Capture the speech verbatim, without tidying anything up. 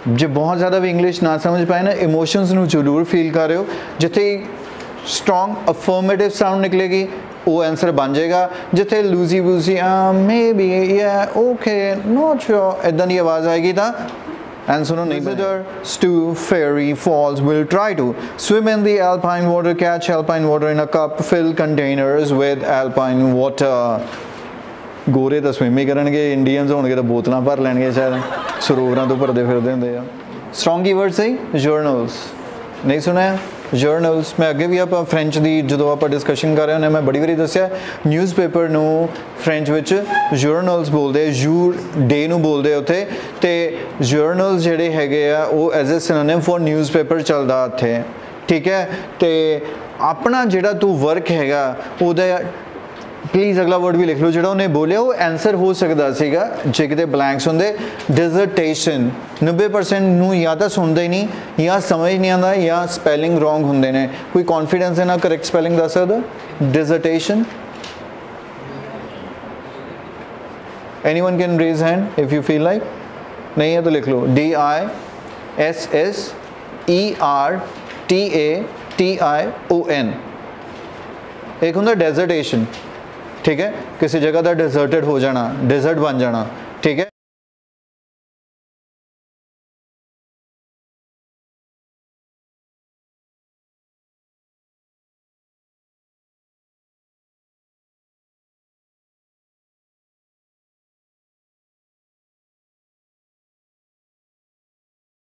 जे बहुत ज़्यादा भी इंग्लिश ना समझ पाए ना, इमोशंस नू जरूर फील कर रहे हो। जिथे स्ट्रॉन्ग अफर्मेटिव साउंड निकलेगी वो आंसर बन जाएगा। जिथे लूजी वूजी मे बी या ओके नॉट श्योर इदां दी आवाज़ आएगी तो आंसर नहीं बनेगा। Two fairy falls will try to swim in the alpine water, catch alpine water in a cup, fill containers with alpine water. गोरे तो स्विम ही करनगे, इंडियंस होणगे तो बोतलां भर लैणगे, शायद सरोवरां तो भरदे फिरदे हुंदे आ। स्ट्रॉन्ग कीवर्ड सही जर्नल्स नहीं सुना जर्नल्स। मैं अगे भी आप फ्रेंच की जो आप डिस्कशन कर रहे होंगे मैं बड़ी बारी दसिया न्यूज़पेपर नू फ्रेंच विच जर्नल्स बोलते, यू डे नू बोलते उत्थे, ते जर्नल्स जिहड़े हैगे आ वो as a synonym for newspaper चलदा उत्थे, ठीक है। तो अपना जिहड़ा तू वर्क हैगा उहदा प्लीज़ अगला वर्ड भी लिख लो जो उन्हें बोलिया वो आंसर हो सकता सीगा जे किते ब्लैंक्स होंदे। डिजर्टेशन नब्बे परसेंट नू या तो सुनते ही नहीं या समझ नहीं आता या स्पैलिंग रॉन्ग होंदे ने। कोई कॉन्फिडेंस है ना करैक्ट स्पैलिंग दस सकदा? Dissertation anyone can raise hand if you feel like. नहीं है तो लिख लो D I S S E R T A T I O N. एक होंदा डेजर्टेशन, ठीक है, किसी जगह का डिजर्टेड हो जाना, डिजर्ट बन जाना, ठीक है।